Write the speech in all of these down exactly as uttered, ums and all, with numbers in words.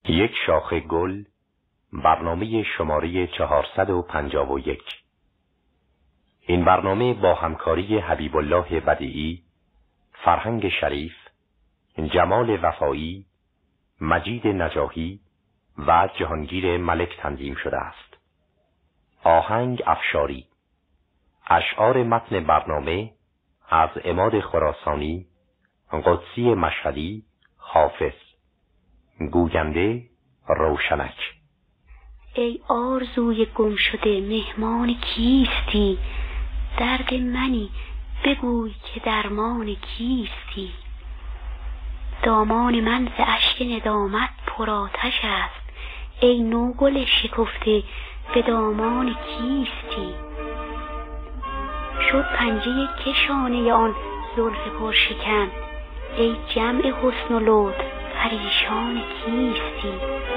یک شاخه گل، برنامه شماره چهارصد و پنجاه و یک. این برنامه با همکاری حبیب الله بدیعی، فرهنگ شریف، جمال وفایی، مجید نجاحی و جهانگیر ملک تنظیم شده است. آهنگ افشاری. اشعار متن برنامه از عماد خراسانی، قدسی مشهدی، حافظ. گوینده روشنک. ای آرزوی گم شده مهمان کیستی؟ درد منی بگوی که درمان کیستی؟ دامان من ز اشک ندامت پر آتش است، ای نوگل شکفته به دامان کیستی؟ شد پنجه کشانه آن زلف پرشکن، ای جمع حسن و لطف پریشان کیستی؟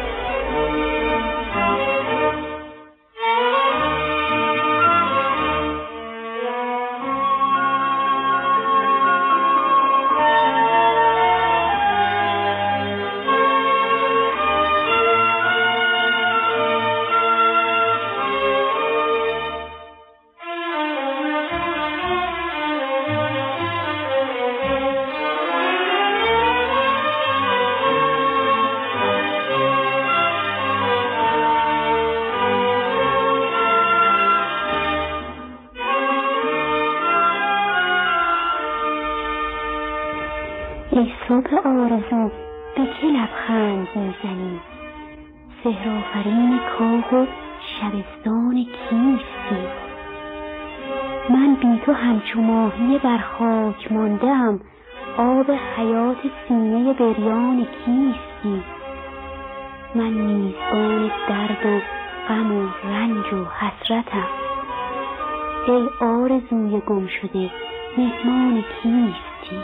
ای صبح آرزو به که لبخند میزنی؟ سحرآفرین کاه و شبستان کیستی؟ من بی تو همچو ماهی بر خاک مانده ام، آب حیات سینه بریان کیستی؟ من میزبان درد و غم و رنج و حسرتم، ای آرزوی گم شده مهمان کیستی؟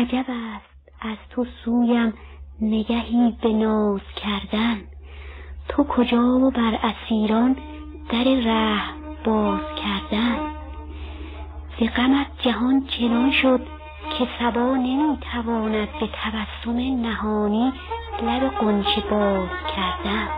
عجب است از تو سویم نگهی به ناز کردن. تو کجا و بر اسیران در رحم باز کردن. ز غمت جهان چنان شد که صبا نمیتواند به تبسم نهانی لب غنچه باز کردن.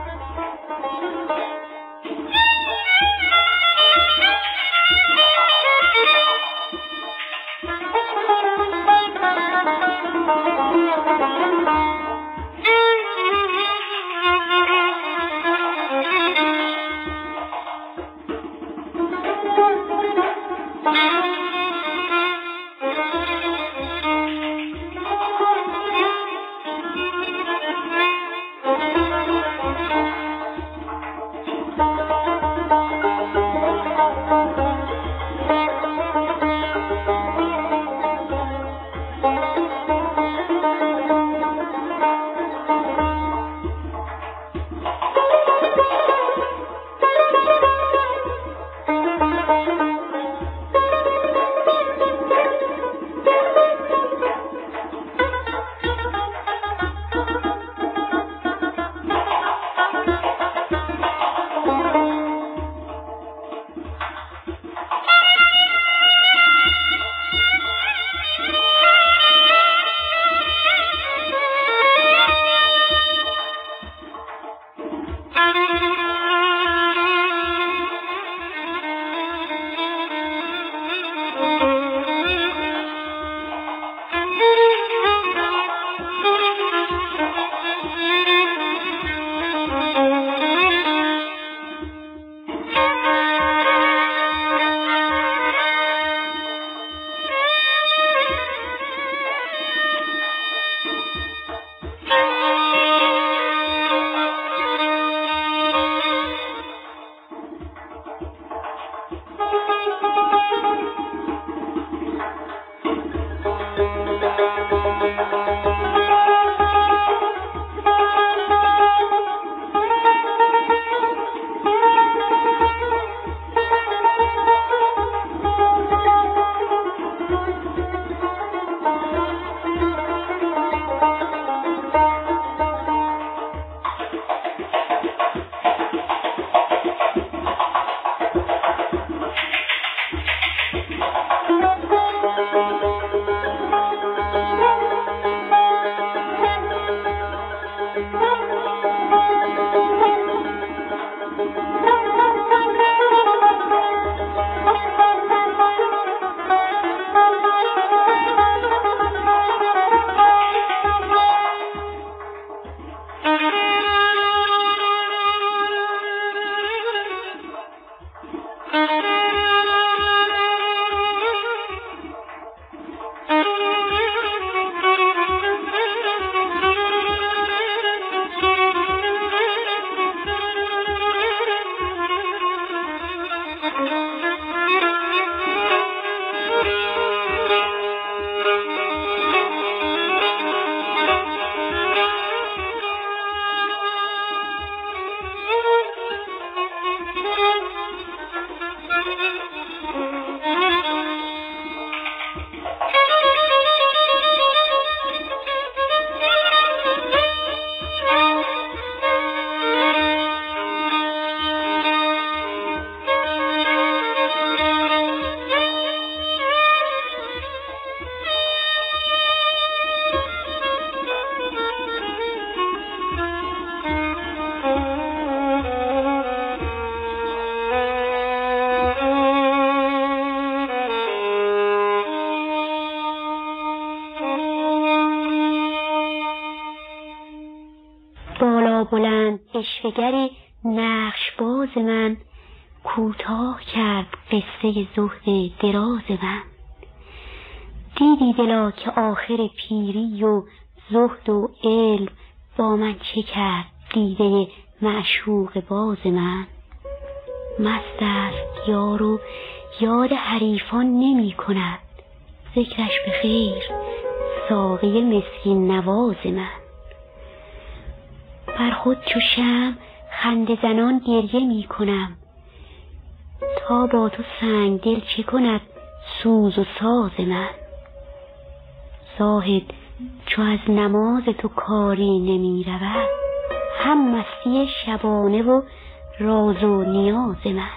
بلند عشوه‌گر نقش باز من کوتاه کرد قصه زهد دراز من. دیدی دلا که آخر پیری و زهد و علم با من چه کرد دیده معشوق باز من. مست است یار و یاد حریفان نمی کند، ذکرش به خیر ساقی مسکین نواز من. بر خود چو شمع خنده زنان گریه می کنم، تا با تو سنگ دل چه کند سوز و ساز من. زاهد چو از نماز تو کاری نمی رود، هم مستی شبانه و راز و نیاز من.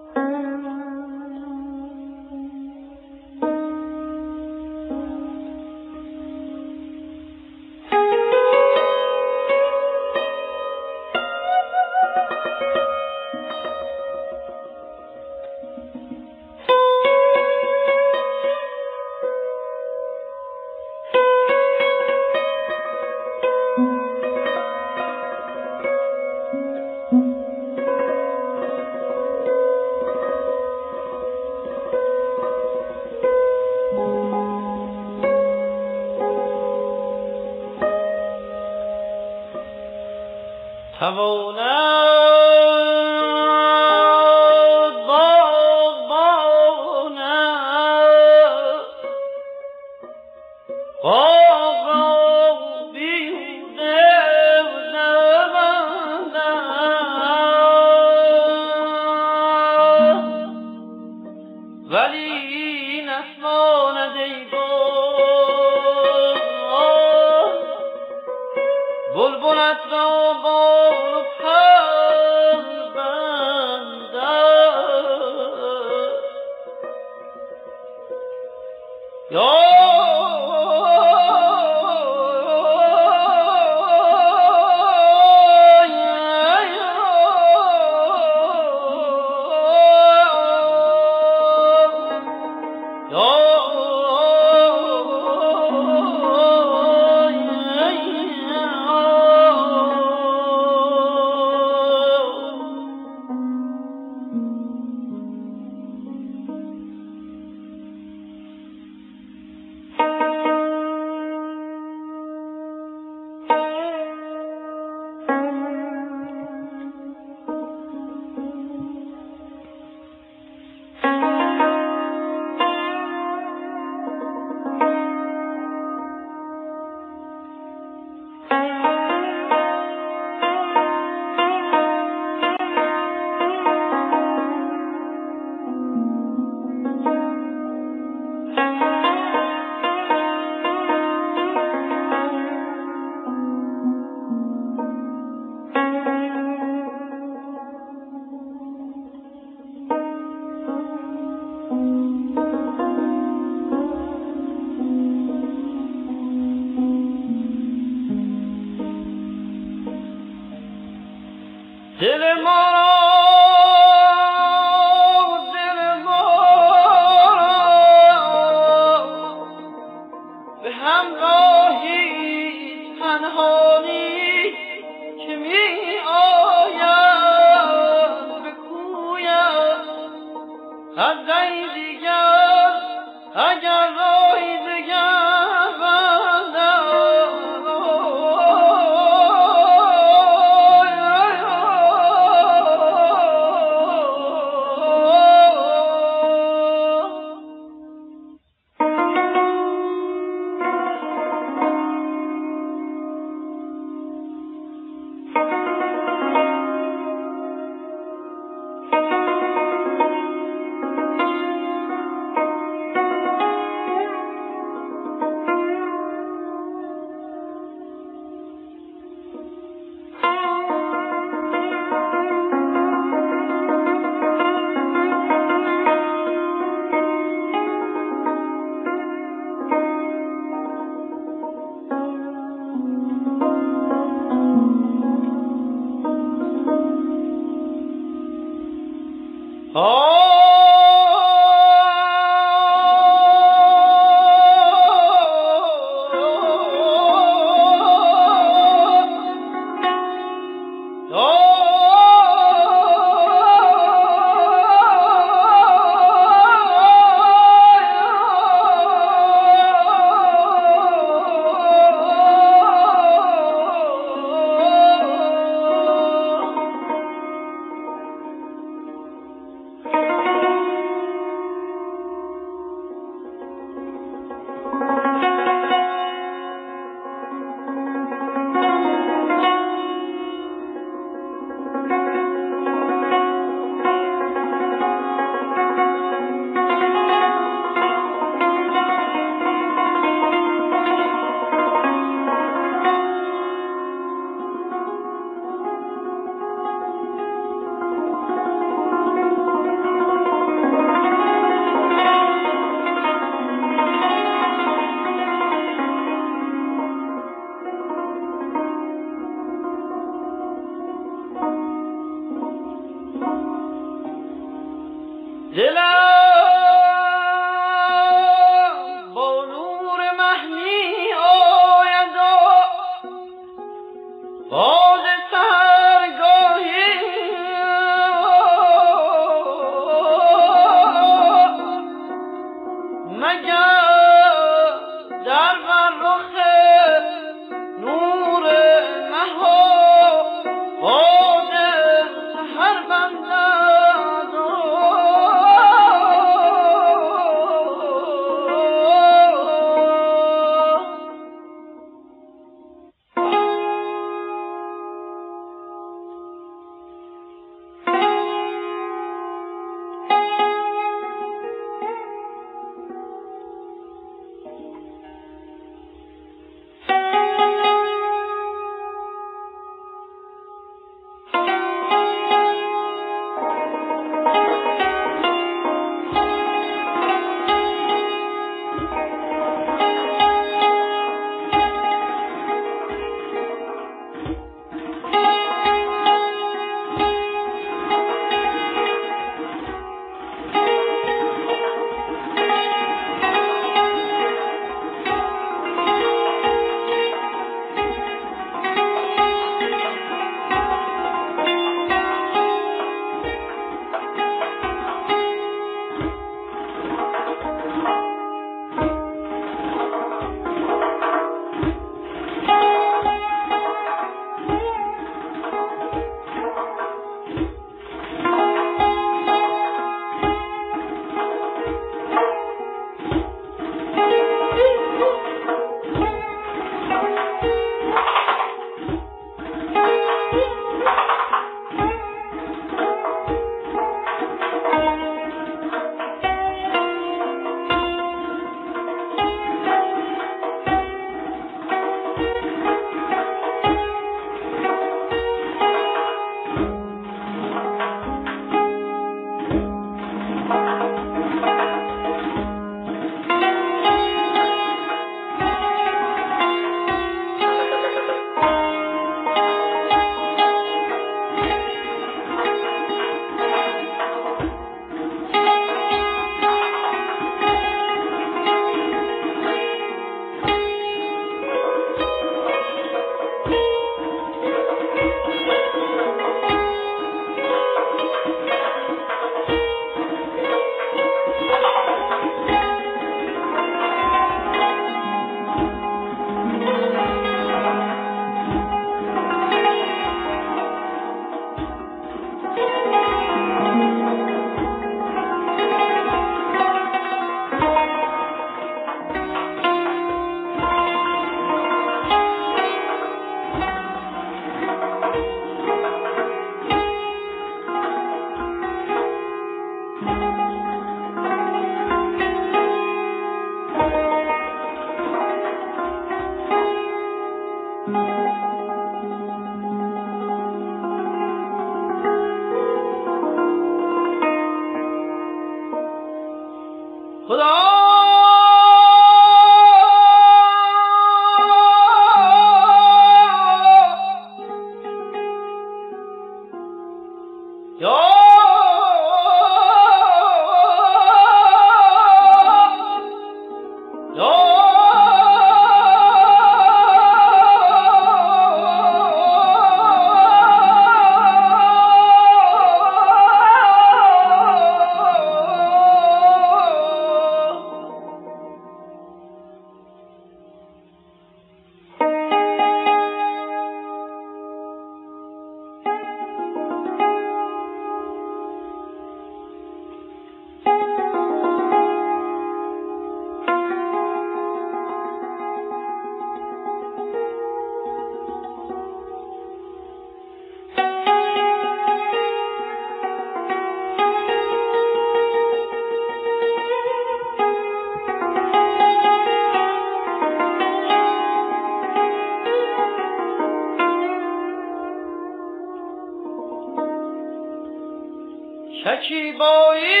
شکیبایی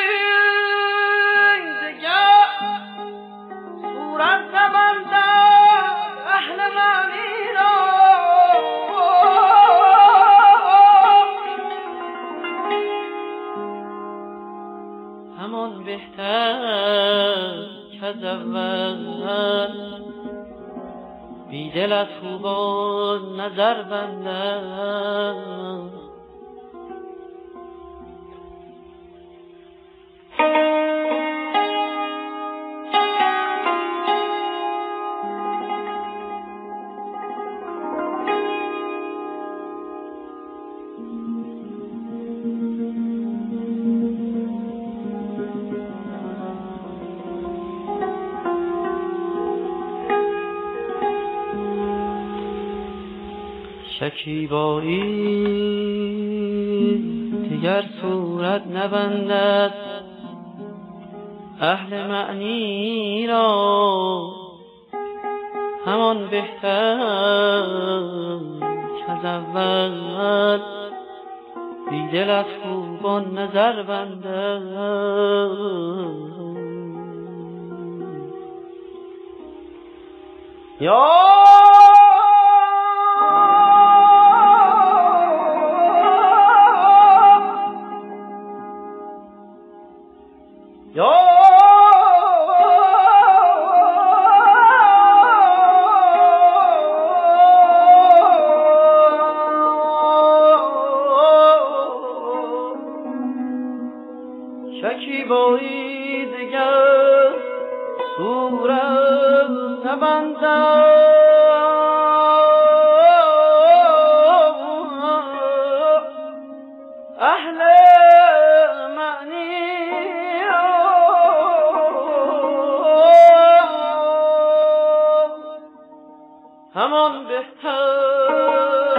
دگر صورت نبندد اهل معنی را، همان بهتر که از اول بیدل از خوبان نظر بندد. شکیبایی دیگر صورت نبندد اهل معنی را، همان بهتر که از اول بیدل از خوبان نظر بندد. یا شکیبایی دیگر صورت نبندد اهل معنی را، همان بهتر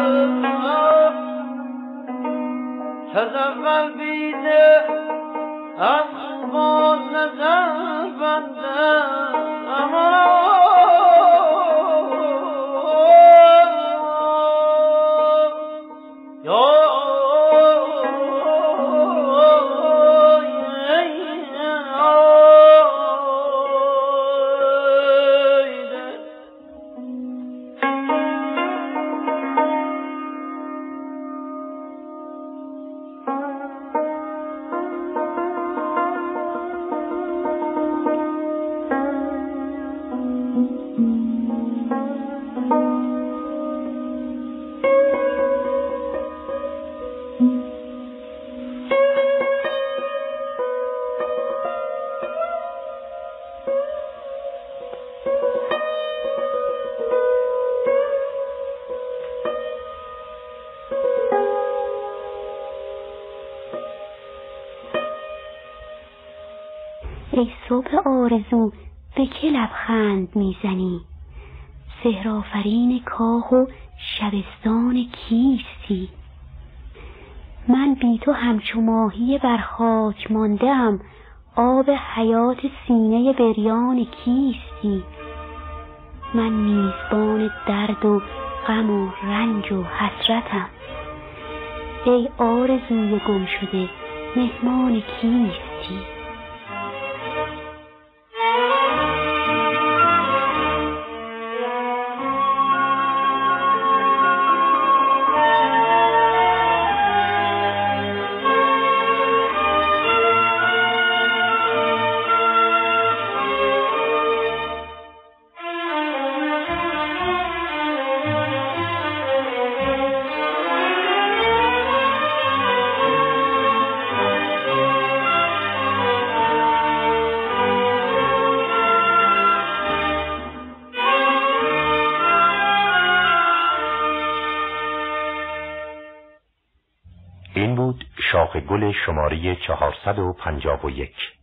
که از اول بیده از خوبان نظر بندد. ای صبح آرزو به که لبخند میزنی؟ سحرآفرین کاه و شبستان کیستی؟ من بی تو همچو ماهی بر خاک مانده ام، آب حیات سینه بریان کیستی؟ من میزبان درد و غم و رنج و حسرتم، ای آرزوی گم شده مهمان کیستی؟ شاخ گل شماره چهارصد و پنجاه و یک.